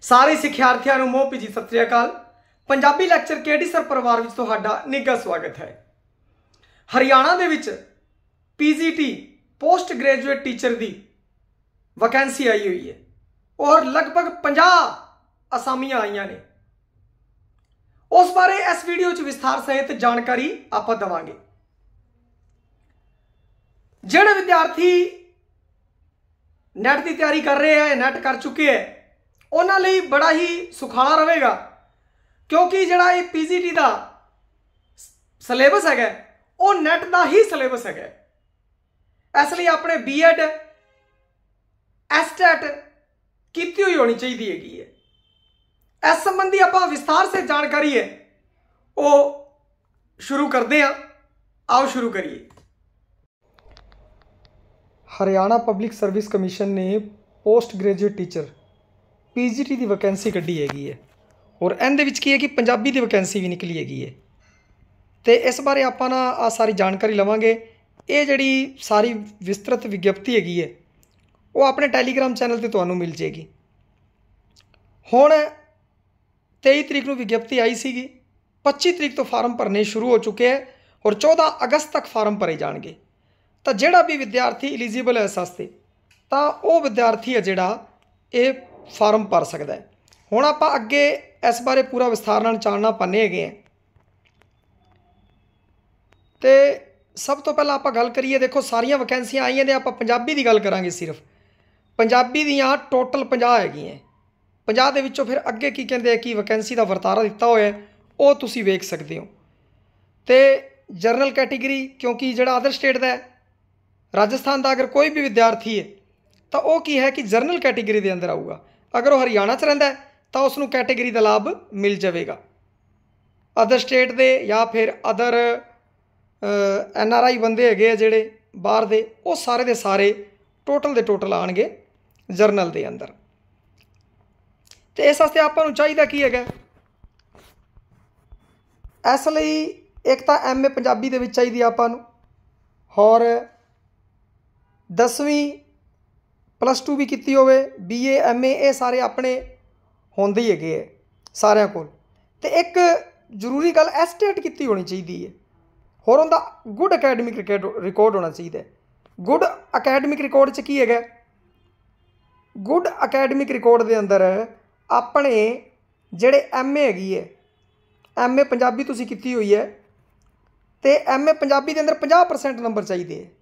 सारे सिक्ख्यार्थियों को मोह भीजी सत श्री अकाल। पंजाबी लैक्चर केडी सर परिवार में तुहाडा निघा स्वागत है। हरियाणा दे विच पीजीटी पोस्ट ग्रेजुएट टीचर की वैकेंसी आई हुई है और लगभग 50 असामियां आईयां ने। उस बारे इस वीडियो च विस्तार सहित जानकारी आप देवांगे। जिहड़े विद्यार्थी नैट की तैयारी कर रहे हैं, नैट कर चुके हैं, उन्हां लई बड़ा ही सुखाला रहेगा, क्योंकि जिहड़ा ये पीजीटी का सिलेबस है वो नैट का ही सिलेबस है। इसलिए अपने बीएड एसटेट की हुई होनी चाहिए है। इस संबंधी आप विस्तार से जानकारी है वो शुरू करते हैं। आओ शुरू करिए। हरियाणा पब्लिक सर्विस कमीशन ने पोस्ट ग्रेजुएट टीचर पीजीटी की वैकेंसी कढ़ी हैगी है और इहदे विच की है कि पंजाबी की वैकेंसी भी निकली हैगी है। तो इस बारे आप ना आ सारी जानकारी लवांगे। ये जिहड़ी सारी विस्तृत विज्ञप्ति हैगी है वो अपने टैलीग्राम चैनल ते तुहानूं मिल जाएगी। हुण 23 तरीक नूं विज्ञप्ति आई सीगी, 25 तरीक तो फार्म भरने शुरू हो चुके हैं और 14 अगस्त तक फार्म भरे जाएंगे। तो जिहड़ा भी विद्यार्थी एलिजिबल है इस वास्ते तो वह विद्यार्थी है जिहड़ा ये फार्म भर सकता है। हुण आपां अगे इस बारे पूरा विस्तार नाल जानना पाने हैं। तो सब तो पहला आप गल करिए, देखो सारिया वैकेंसियां आईयां ने, आप पंजाबी की गल करांगे। सिर्फ पंजाबी दियां टोटल 50 हैगियां। 50 दे विच्चों फिर अगे की कहते हैं कि वैकेंसी का वर्तारा दिता होया वो तुसी वेख सकते हो। तो जनरल कैटेगरी, क्योंकि जिहड़ा अदर स्टेट का है, राजस्थान का अगर कोई भी विद्यार्थी है तो वह की है कि जनरल कैटेगरी के अंदर आऊगा। अगर वह हरियाणा च रहिंदा है तो उसनूं कैटेगरी का लाभ मिल जाएगा। अदर स्टेट के या फिर अदर NRI बंदे है जिहड़े बाहर दे, वो सारे दे सारे टोटल दे टोटल आएंगे जरनल के अंदर। तो इस वास्ते आपां नूं चाहिदा की है, इसलिए एक तो MA पंजाबी दे विच चाहिदी आपां नूं और 10वीं +2 भी की होवे, BA MA ये सारे अपने होंदे ही है सारिਆਂ कोल। तो एक जरूरी गल एसटेट की होनी चाहिए है और उनका गुड अकैडमिक रिकॉर्ड होना चाहिए। गुड अकैडमिक रिकॉर्ड च की है, गुड अकैडमिक रिकॉर्ड के अंदर अपने जिहड़े MA हैगी है, MA पंजाबी तुसीं की हुई है, तो MA पंजाबी के अंदर 50% नंबर चाहिए है।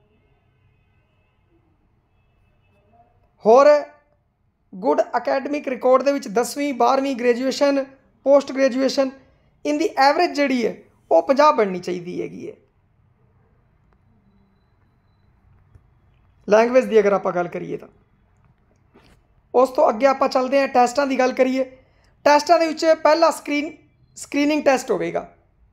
और गुड अकैडमिक रिकॉर्ड दे विच 10वीं 12वीं ग्रेजुएशन पोस्ट ग्रेजुएशन इनकी एवरेज जिहड़ी है वो 50 बननी चाहिए हैगी है। लैंग्वेज की अगर आप गल करिए तो उस तो अगे आप चलते हैं टैसटां की गल करिए। टैसटां दे विच पहला स्क्रीनिंग टैसट होगा।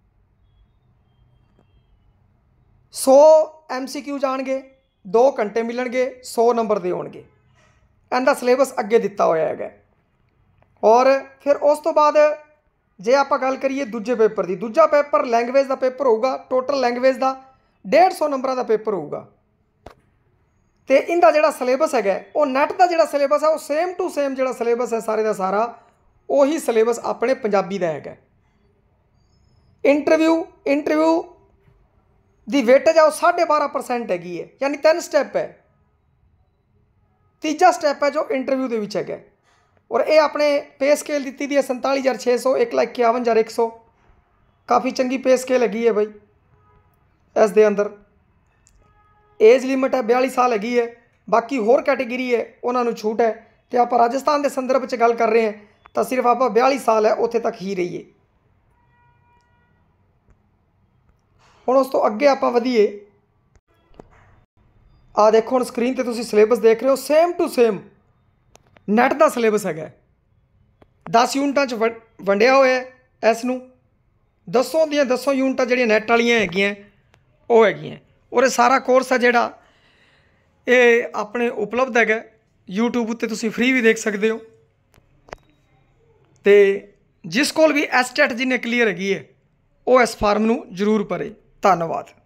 100 MCQ जाणगे, 2 घंटे मिलणगे, 100 नंबर दे होणगे। इनका सिलेबस अगे दिता होया है। और फिर उस तो बाद जे आप गल करिए दूजे पेपर की, दूजा पेपर लैंग्वेज का पेपर होगा। टोटल लैंग्वेज का 150 नंबर का पेपर होगा। तो इनका जोड़ा सिलेबस है वो नैट का जोड़ा सिलेबस है वो सेम टू सेम जो सिलेबस है सारे का सारा उही सिलेबस अपने पंजाबी का है। इंटरव्यू की वेटेज है वो 12.5% हैगी है, यानी 3 स्टैप है। तीजा स्टैप है जो इंटरव्यू के विच है और ये अपने पे स्केल दी दी है 47,600, 1,51,100। काफ़ी चंगी पे स्केल हैगी है भाई। इस दे अंदर एज लिमिट है 42 साल हैगी है। बाकी होर कैटेगरी है उन्होंने छूट है। तो आप राजस्थान के संदर्भ में गल कर रहे हैं तो सिर्फ आप 42 साल है उत्थे तक ही रहिए। हुण उस तो अगे आप वधिए। आ देखो हम स्क्रीन पर तुम सिलेबस देख रहे हो, सेम टू सेम नैट का सिलेबस है। 10 यूनिटां च वंडिया होया है। इसनूं 10 यूनिटां जिहड़ियां नैट वालियां हैगियां वो हैगियां और सारा कोर्स है जिहड़ा ये अपने उपलब्ध है। यूट्यूब उत्ते तुसीं फ्री भी देख सकते हो। तो जिस कोल भी एसटेट जिन्हें क्लीयर हैगी है वो इस फार्म नूं जरूर भरे। धन्यवाद।